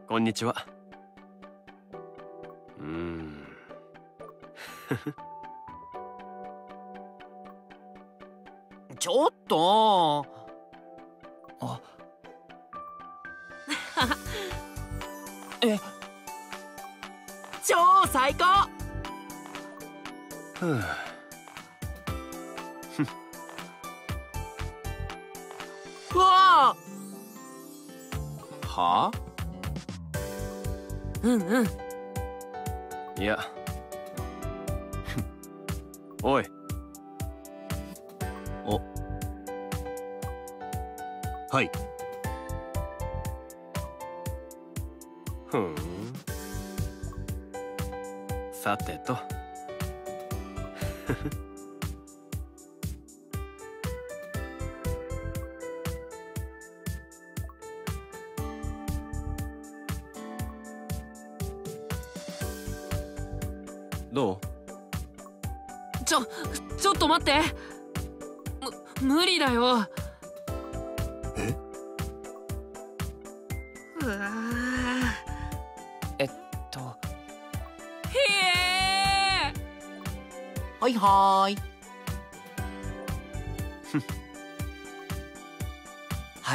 こんにちは。 ちょっと。 あえ、 超最高。 ふう。 うわあ。 はあ？ うんうん。 いや。おい。 お。はい。 ふん。さてと。どう？ ちょっと待って。無理だよ。 え？ うわへえ。はいはーい。 はい。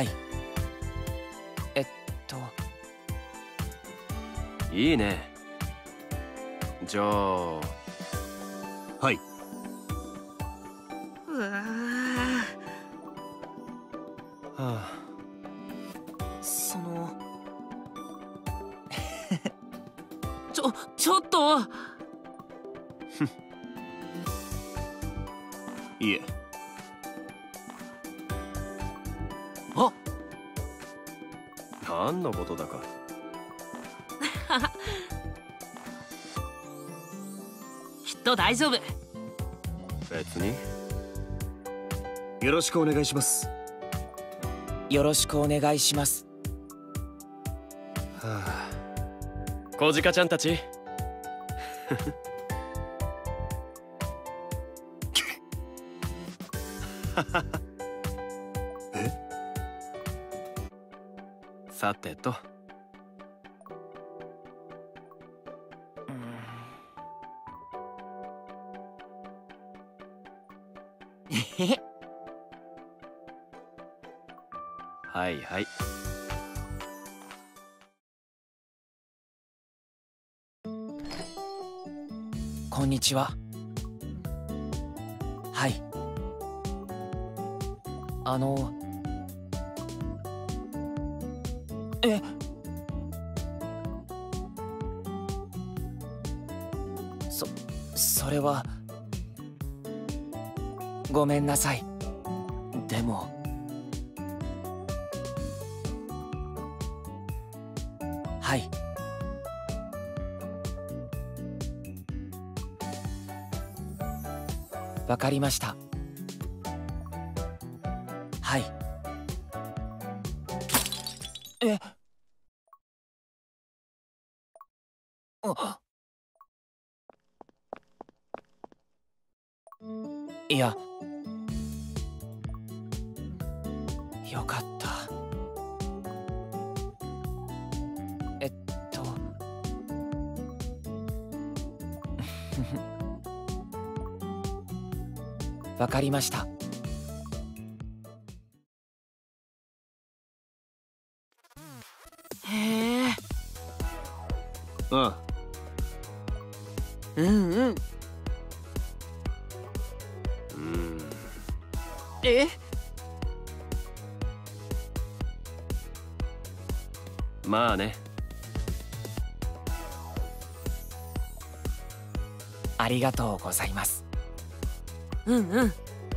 いいね。じゃあ。 はい。 うわはあ。 そのちょっと。 いえ。 あ、 何のことだか。 きっと大丈夫。 別に。 よろしくお願いします。 よろしくお願いします。 はあ。小鹿ちゃんたち。 え？ さてと。はいはい。 こんにちは。はい。え、それはごめんなさい。でもはい。わかりました。はい。え？あ、いや、よかった。わかりました。 へえ。 ああ。 うんうん。え？ まあね。 ありがとうございます。 うんうん。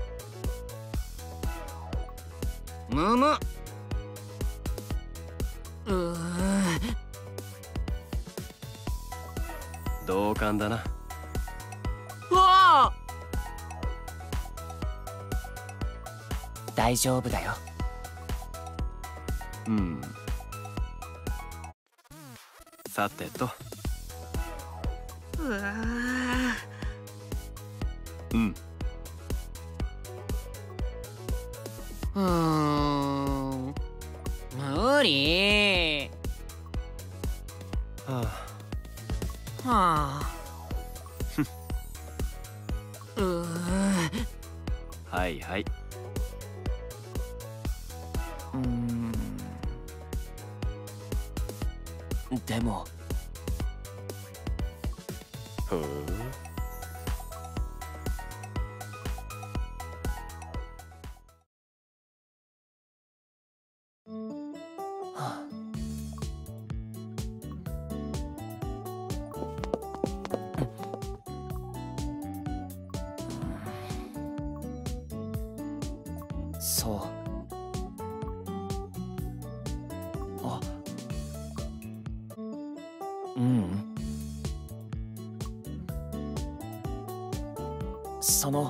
むむ。 同感だな。 うわあ。 大丈夫だよ。 さてと。 うわ無理。 ははあはいはい。 でもふん。 そうあその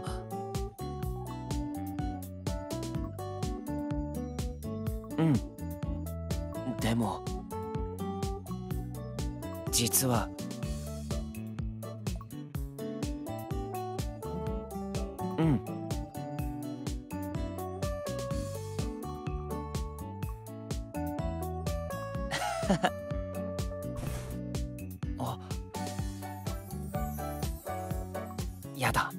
でも実はあやだ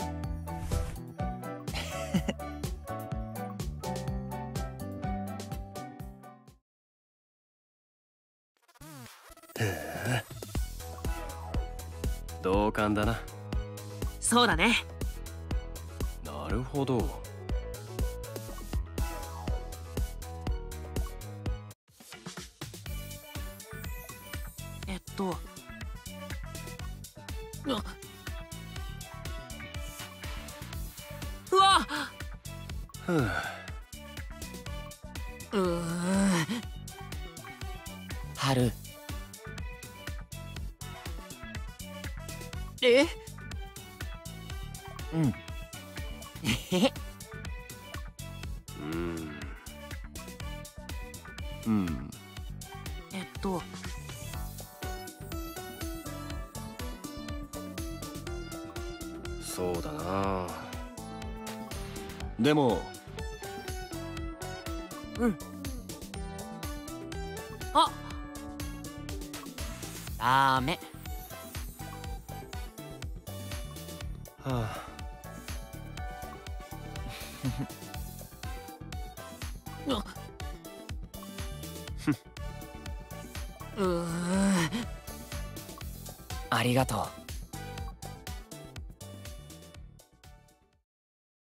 同感だな。 そうだね。 なるほど。 うわふう。 春えそうだな。 でもあダメはありがとう